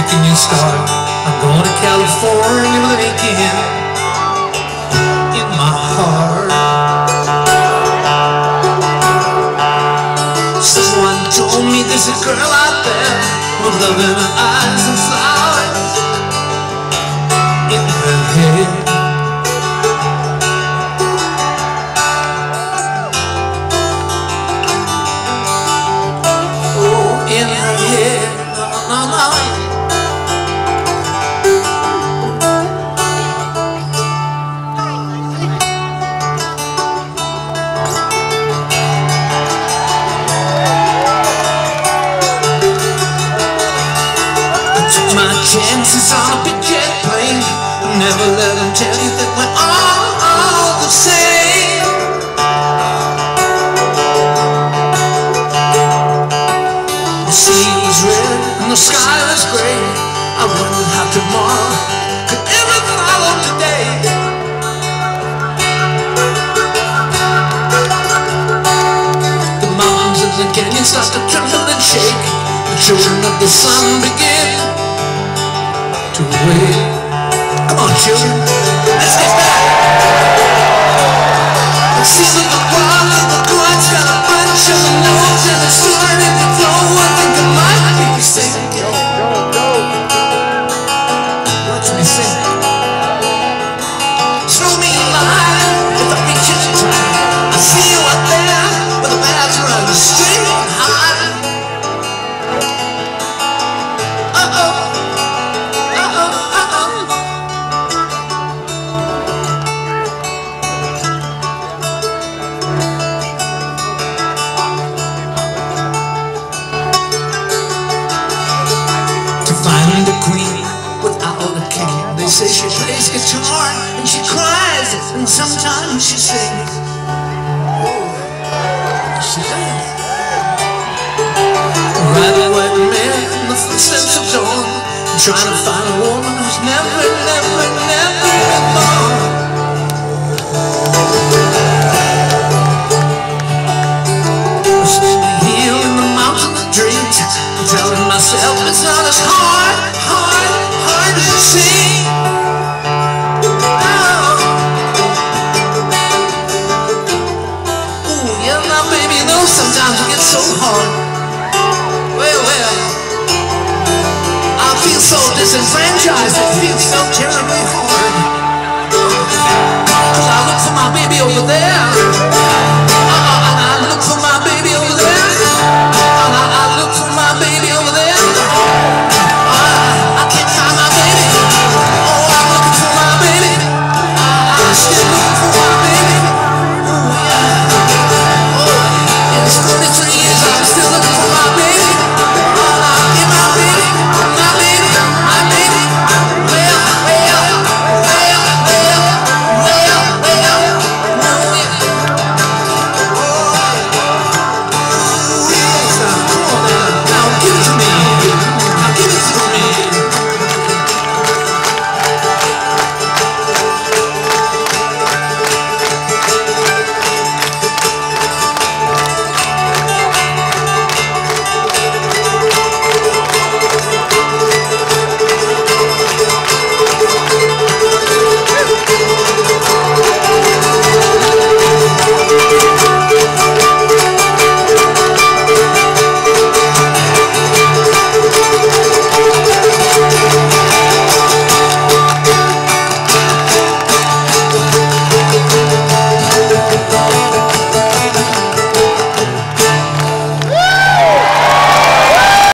can you start? I'm going to California with a weekend in my heart. Someone told me there's a girl out there with love in her eyes and flowers in her head. Chances on a big jet plane. Never let them tell you that we're all the same. The sea was red and the sky was gray. I wondered how tomorrow could ever follow today. The mountains and the canyons start to tremble and shake. The children of the sun begin to wait. Come on, children, let's get back. The season of wild and the chords got a bunch of notes and it's starting to flow. I think it might be singing. Go. Watch me sing. Throw me a line if I reach it time. I see you up there with the bats run straight high. They say she plays guitar and she cries and sometimes she sings. Oh, she does. Ride a white man in the footsteps of dawn, trying to find a woman who's never been born. Here in the mountain of dreams, I'm telling myself it's not as hard as it seems. Sometimes it gets so hard. Well, I feel so disenfranchised. It feels so terribly hard. 'Cause I look for my baby over there.